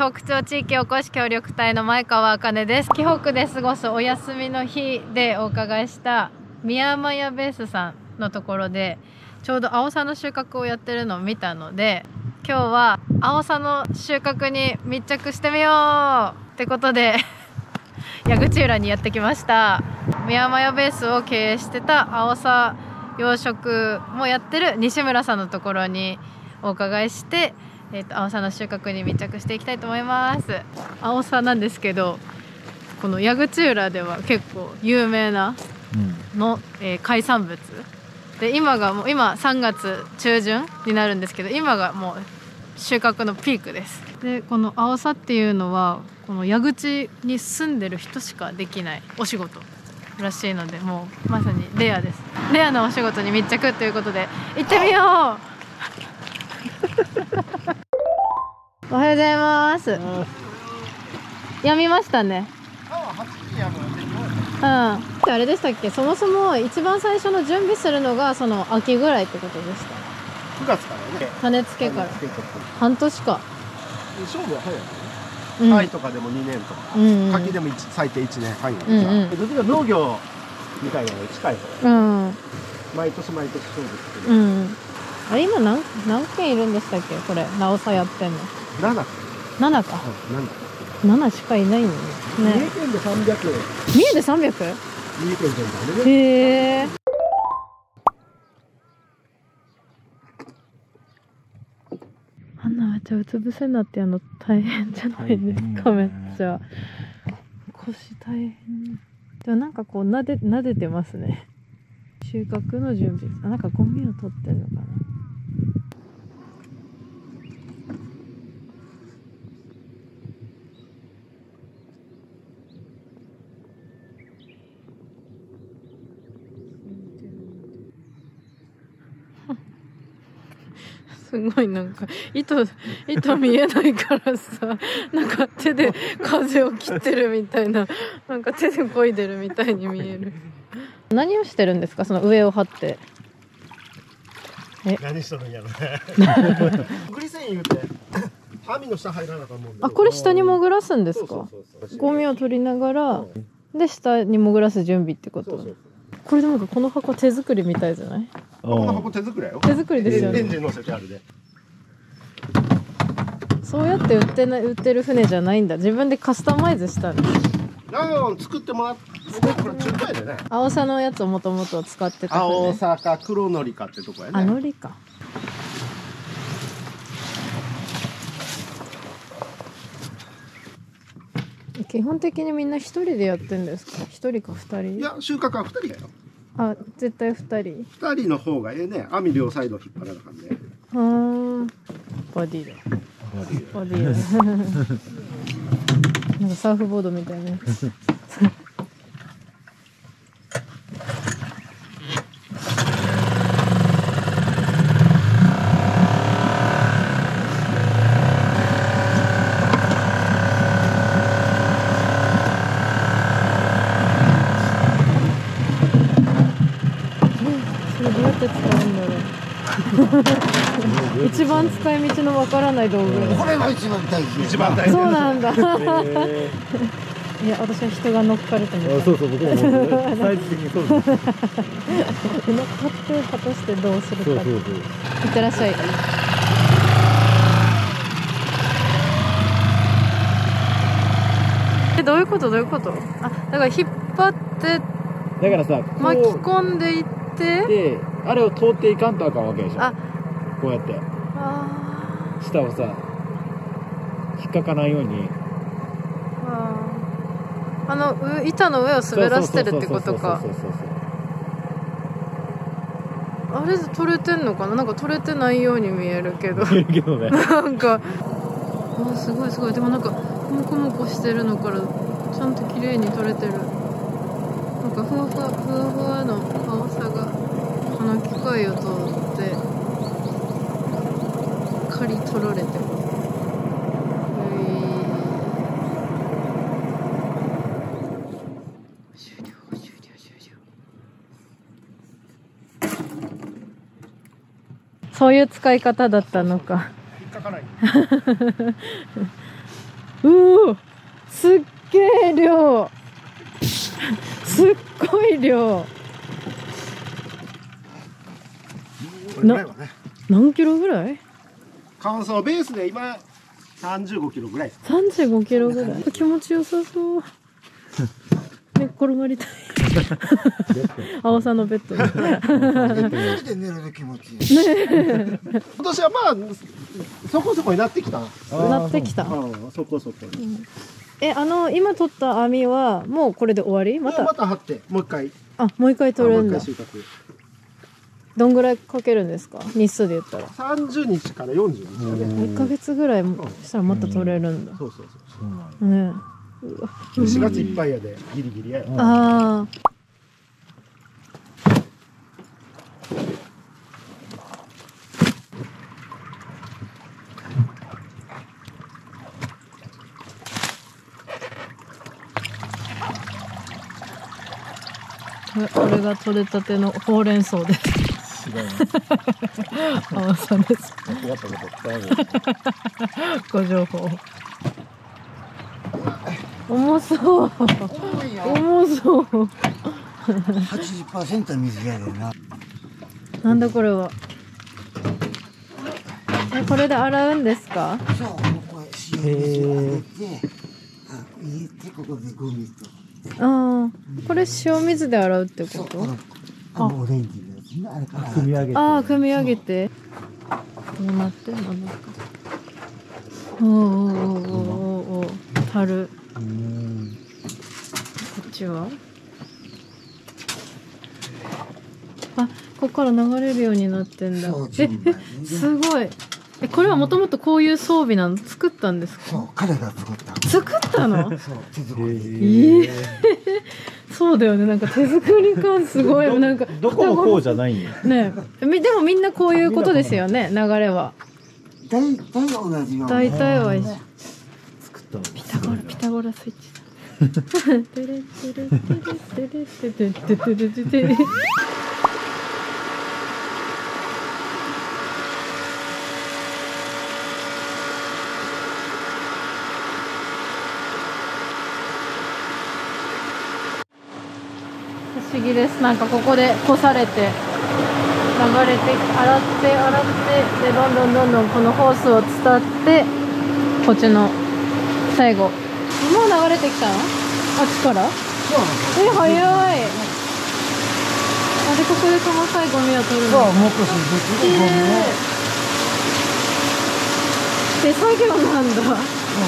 北町地域おこし協力隊の前川茜です。紀北で過ごすお休みの日でお伺いした宮山屋ベースさんのところでちょうどアオサの収穫をやってるのを見たので、今日はアオサの収穫に密着してみようってことで矢口浦にやってきました。宮山屋ベースを経営してたアオサ養殖もやってる西村さんのところにお伺いして、アオサの収穫に密着していきたいと思います。アオサなんですけど、この矢口浦では結構有名なの、海産物で、今3月中旬になるんですけど、今がもう収穫のピークです。でこのアオサっていうのはこの矢口に住んでる人しかできないお仕事らしいので、もうまさにレアです。レアなお仕事に密着ということで行ってみようおはようございます。やみましたね。あれでしたっけ、そもそも一番最初の準備するのがその秋ぐらいってことでした。 9月からね、 種付けから半年か。 勝負は早いよね。タイとかでも2年とか、柿でも最低1年半やね。どっちか農業みたいなのに近いから、毎年毎年勝負してる。あれ今何件いるんでしたっけ、これアオサやってんの。7か。7しかいないんだね。三重県で300。三重で 300？ 三重県全体でね。へえ。あんなめっちゃうつ伏せになってやるの大変じゃないですか。めっちゃ腰大変。でもなんかこう撫でてますね。収穫の準備。なんかゴミを取ってんのかな。すごいなんか糸見えないからさ、なんか手で風を切ってるみたいな、なんか手で漕いでるみたいに見える。何をしてるんですか、その上を張って。 何しとるんやろね。グリセン言うて網の下入らなかったもんで。 あ、これ下に潜らすんですか。ゴミを取りながら、で下に潜らす準備ってこと。これでもこの箱手作りみたいじゃない？ この箱手作りやよ。 手作りですよね。 エンジン乗せてあるで。 そうやって売ってる船じゃないんだ。自分でカスタマイズしたんです。 作ってもらって、これ中華やでね。 アオサのやつをもともと使ってた船。 アオサか黒のりかってとこやね。 あ、のりか。基本的にみんな一人でやってんですか？一人か二人？ いや、収穫は2人やよ。 あ、絶対二人。 2人の方がええね。網両サイド引っ張らなあかんね。 ボディだ。ボディだ。なんかサーフボードみたいなやつ。どうやって使うんだろう。一番使い道のわからない道具。 これが一番大事。一番大事。 そうなんだ。いや、私は人が乗っかると思う。 そうそう、僕もサイズ的にそうです。 乗っかって果たしてどうするか。いってらっしゃい。どういうこと？あ、だから引っ張ってだからさ、 巻き込んでいって、 で、あれを通っていかんとあかんわけでしょ。こうやって下をさ引っかからんように、 板の上を滑らせてるってことか。あれ取れてんのかな。なんか取れてないように見えるけどなんかすごい。でもなんかモコモコしてるのからちゃんと綺麗に取れてる。なんかふわふわの青さがこの機械を通って刈り取られてます。終了。そういう使い方だったのか。 引っかかない。 うお、すっげえ量。すっごい量。何キロぐらい？ 乾燥ベースで今35キロぐらいですか。 35キロぐらい。気持ちよさそう。寝っ転がりたい。青さんのベッドで。 寝ると気持ちいい。 今年はまあそこそこになってきた。 なってきた。 そこそこ。 今取った網はもうこれで終わり？また張ってもう一回。 もう一回取るんだ。どんぐらいかけるんですか？日数で言ったら。 30日から40日。 1ヶ月ぐらいしたらまた取れるんだ。 そうそうそう。 ね。 4月いっぱいやでギリギリや。 ああ。これが取れたてのほうれん草です。青さんです。ご情報。重そう。重そう。 80% 水やでな。 なんだこれは。これで洗うんですか？ そう、これ塩水を入れて、入れてここでゴミと。 これ塩水で洗うってこと？ オレンジのやつね、あれから組み上げて。 組み上げて。どうなってんの？なんか。お樽。こっちは？ここから流れるようになってんだ。すごい。これはもともとこういう装備なの？作ったんですか？ そう、彼が作った。 作ったの？ そう、手作り。 そうだよね。なんか手作り感すごい。なんかどこもこうじゃないんや。 ね。でもみんなこういうことですよね。流れは。 大体同じよ。 大体は一緒。 作ったの。 ピタゴラスイッチ。テレテレテレテレテレテレテレテレ。不思議です。なんかここでこされて流れて洗ってでどんどんこのホースを伝ってこっちの最後もう流れてきたの？あっちから？早い。でここで細かいゴミを取るの？ そう、もう少し別にゴミを。 手作業なんだ。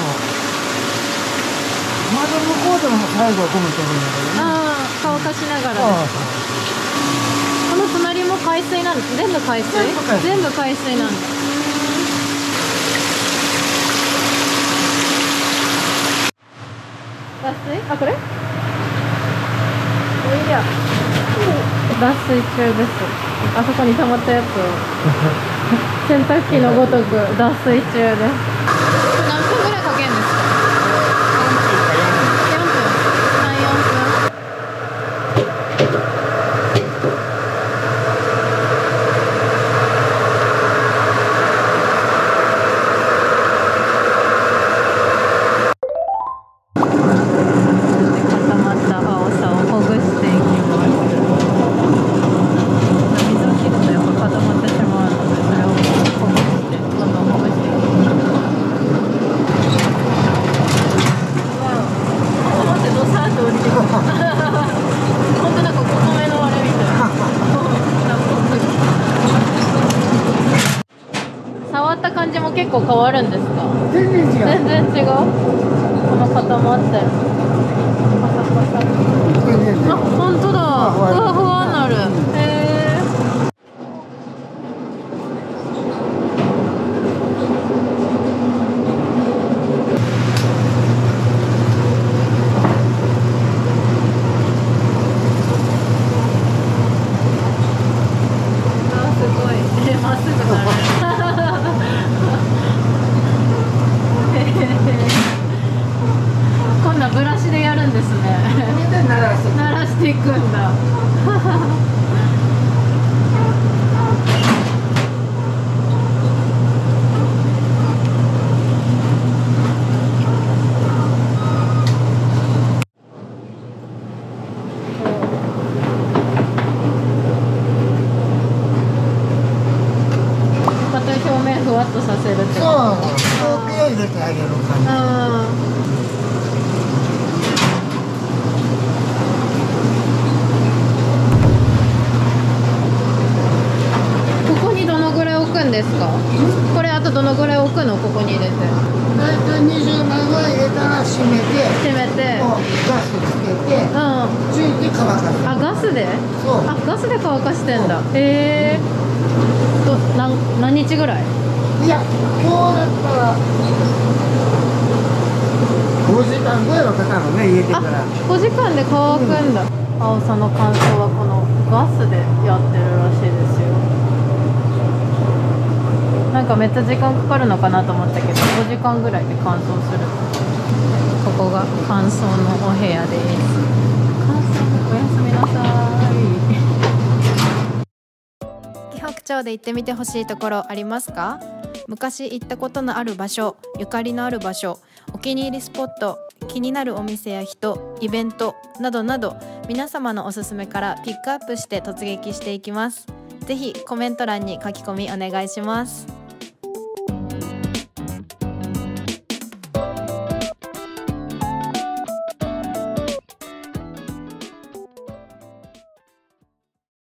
まだ向こうでも最後はゴミ取るんだけどね。 乾かしながらですか？この隣も海水なんです。全部海水？全部海水なんだ。脱水？これ？おいや。脱水中です。あそこに溜まったやつを洗濯機のごとく脱水中です。何分ぐらいかけるんですか？4分。3、4分。固まった青さをほぐしていきます。水を切るとやっぱ固まってしまうので、それをほぐしてどんどんほぐしていきます。待って、ドサーッと降りてくる。本当なんか米の割れみたいな。触った感じも結構変わるんですか？ 全然違う。 全然違う。この固まってる。パサパサ。本当だ。ふわふわになる。すごい。まっすぐなる。今度はブラシでやるんですね。鳴らしていくんだ。 わっとさせるってこと。 そう、手を入れてあげる感じ。ここにどのぐらい置くんですか？これあとどのぐらい置くの？ここに入れて。 大体20枚ぐらい入れたら閉めて、 もうガスつけて、ついて乾かす。 あ、ガスで？ そう。 あ、ガスで乾かしてんだ。何日ぐらい？ いや、今日だったら5時間ぐらいはかかるね、入れてから。 5時間で乾くんだ。青さの乾燥はこのガスでやってるらしいですよ。なんかめっちゃ時間かかるのかなと思ったけど、5時間ぐらいで乾燥する。ここが乾燥のお部屋です。乾燥、おやすみなさい。紀北町で行ってみてほしいところありますか？昔行ったことのある場所、ゆかりのある場所、お気に入りスポット、気になるお店や人、イベントなどなど、皆様のおすすめからピックアップして突撃していきます。ぜひコメント欄に書き込みお願いします。